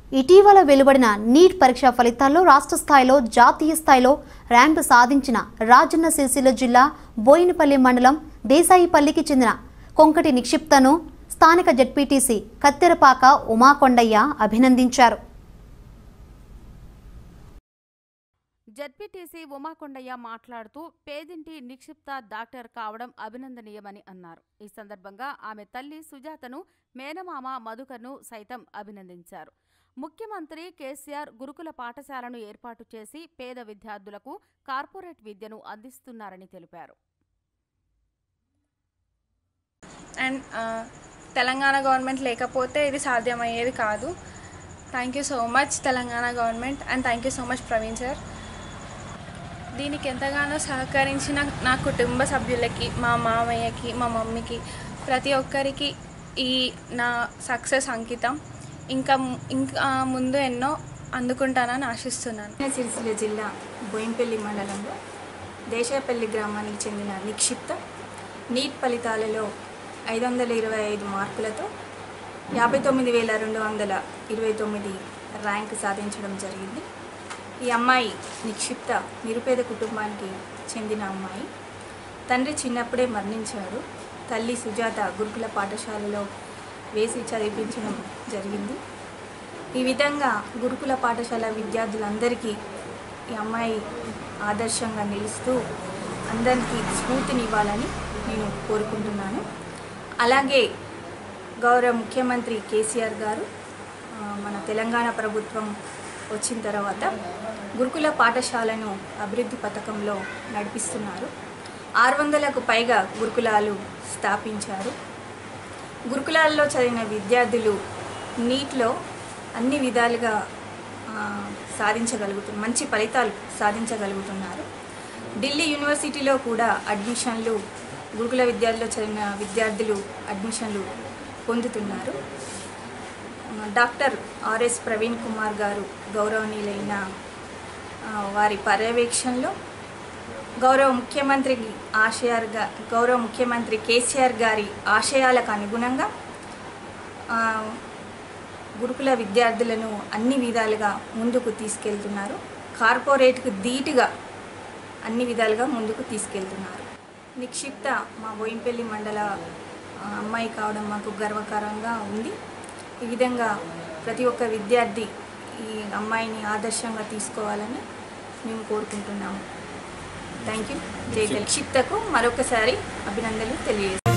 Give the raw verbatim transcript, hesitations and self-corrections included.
ఇటీవల వెలువడిన నీట్ పరీక్ష ఫలితాల్లో రాష్ట్ర స్థాయిలో జాతీయ స్థాయిలో ర్యాంకు సాధించిన రాజన్న సిరిసిల్ల జిల్లా బోయినపల్లి మండలం దేశాయిపల్లికి చెందిన కొంకటి నిక్షిప్తను స్థానిక జెడ్పీటీసీ కత్తెరపాక ఉమాకొండయ్య అభినందించారు. జెడ్పీటీసీ ఉమాకొండయ్య మాట్లాడుతూ పేదింటి నిక్షిప్త డాక్టర్ కావడం అభినందనీయమని అన్నారు. ఈ సందర్భంగా ఆమె తల్లి సుజాతను, మేనమామ మధుకర్ను సైతం అభినందించారు. ముఖ్యమంత్రి కేసీఆర్ గురుకుల పాఠశాలను ఏర్పాటు చేసి పేద విద్యార్థులకు కార్పొరేట్ విద్యను అందిస్తున్నారని తెలిపారు. అండ్ తెలంగాణ గవర్నమెంట్ లేకపోతే ఇది సాధ్యమయ్యేది కాదు. Thank you so much Telangana government and thank you so much Praveen sir. దీనికి ఎంతగానో సహకరించిన నా కుటుంబ సభ్యులకి, మా మామయ్యకి, మా మమ్మీకి, ప్రతి ఒక్కరికి ఈ నా సక్సెస్ అంకితం. ఇంకా ఇంకా ముందు ఎన్నో అందుకుంటానని ఆశిస్తున్నాను. సిరిసిల్ల జిల్లా బోయినపల్లి మండలంలో దేశాయిపల్లి గ్రామానికి చెందిన నిక్షిప్త నీట్ ఫలితాలలో ఐదు వందల ఇరవై ఐదు మార్కులతో యాభై తొమ్మిది వేల రెండు వందల ఇరవై తొమ్మిది ర్యాంక్ సాధించడం జరిగింది. ఈ అమ్మాయి నిక్షిప్త నిరుపేద కుటుంబానికి చెందిన అమ్మాయి. తండ్రి చిన్నప్పుడే మరణించాడు. తల్లి సుజాత గురుకుల పాఠశాలలో వేసి చదివించడం జరిగింది. ఈ విధంగా గురుకుల పాఠశాల విద్యార్థులందరికీ ఈ అమ్మాయి ఆదర్శంగా నిలుస్తూ అందరికీ స్ఫూర్తినివ్వాలని నేను కోరుకుంటున్నాను. అలాగే గౌరవ ముఖ్యమంత్రి కేసీఆర్ గారు మన తెలంగాణ ప్రభుత్వం వచ్చిన తర్వాత గురుకుల పాఠశాలను అభివృద్ధి పథకంలో నడిపిస్తున్నారు. ఆరు వందలకు పైగా గురుకులాలు స్థాపించారు. గురుకులాల్లో చదివిన విద్యార్థులు నీట్లో అన్ని విధాలుగా సాధించగలుగుతున్నారు, మంచి ఫలితాలు సాధించగలుగుతున్నారు. ఢిల్లీ యూనివర్సిటీలో కూడా అడ్మిషన్లు గురుకుల విద్యార్థుల్లో చదివిన విద్యార్థులు అడ్మిషన్లు పొందుతున్నారు. డాక్టర్ ఆర్ఎస్ ప్రవీణ్ కుమార్ గారు గౌరవనీయులైన వారి పర్యవేక్షణలో గౌరవ ముఖ్యమంత్రి ఆశయాలుగా గౌరవ ముఖ్యమంత్రి కేసీఆర్ గారి ఆశయాలకు అనుగుణంగా గురుకుల విద్యార్థులను అన్ని విధాలుగా ముందుకు తీసుకెళ్తున్నారు. కార్పొరేట్కు ధీటుగా అన్ని విధాలుగా ముందుకు తీసుకెళ్తున్నారు. నిక్షిప్త మా బోయినపల్లి మండల అమ్మాయి కావడం మాకు గర్వకారంగా ఉంది. ఈ విధంగా ప్రతి ఒక్క విద్యార్థి ఈ అమ్మాయిని ఆదర్శంగా తీసుకోవాలని మేము కోరుకుంటున్నాము. Thank you. జై నిక్షిప్తకు మరొకసారి అభినందనలు తెలియజేస్తాను.